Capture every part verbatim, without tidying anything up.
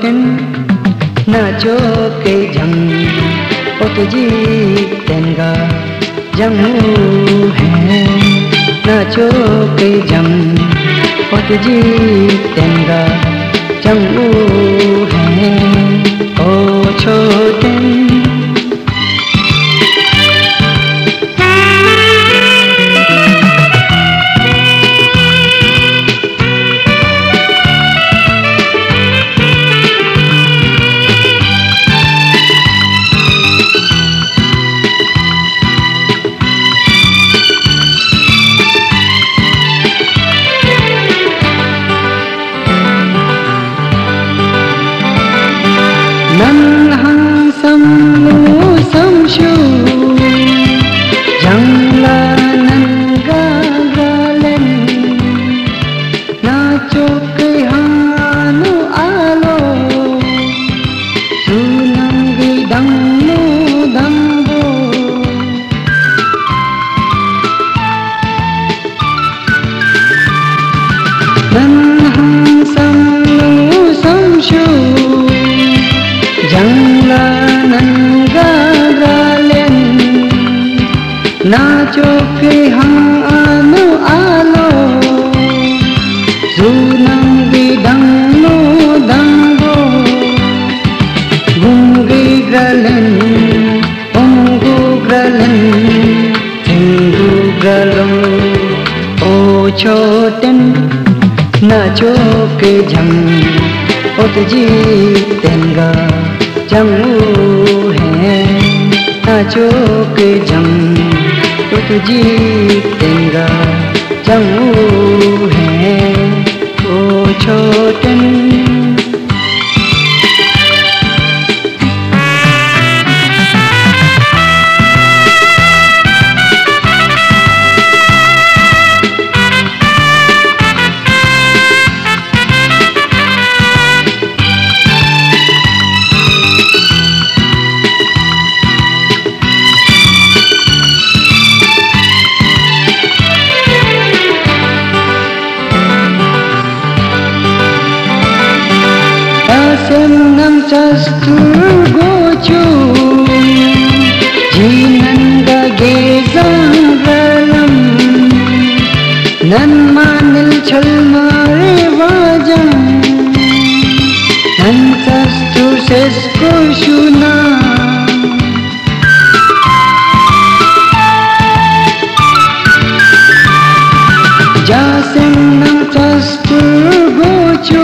छोटन नाचो के जंग ओ तुझी तेंगा जंगू है नाचो के जंग ओ तुझी तेंगा जंगू है ओ छोटन nan hang sam lu sam shu jang la nan ga ga len na cho ke hanu alo su nang gi dang lu dang bo nan hang sam lu sam shu jangla nan ga ga len nacho ke hang anu alo zunang di dang no dang go gung gi galen om gu galen tingu galong o choten nacho ke jang o tuji tenga Jangu है नाचो के जंग तो तुझी तेंगा जंगू है ओ छोटन Sem nam castur gocu jinan ga gezang galam nan manil chal mare wajam nan castur sesko shuna jasem nam castur gocu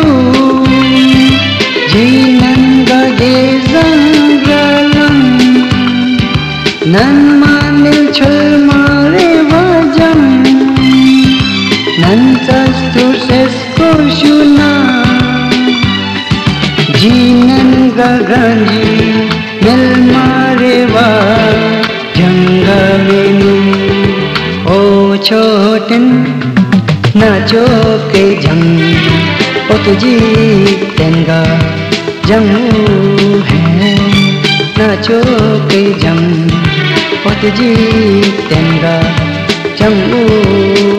jinan ga gezang galam nan manil chal mare wajam nan castur sesko shuna jinan ga ganji mel mare wa jangalenu o choten nacho ke jang o tuji tenga Jangu है नाचो के जंग ओ तुझी तेंगा जंगू